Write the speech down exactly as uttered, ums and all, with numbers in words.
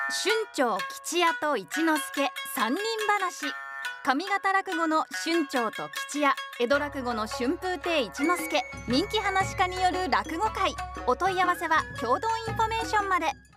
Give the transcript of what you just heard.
春長吉屋と一之輔三人話。上方落語の春長と吉屋、江戸落語の春風亭一之輔、人気話家による落語会。お問い合わせは共同インフォメーションまで。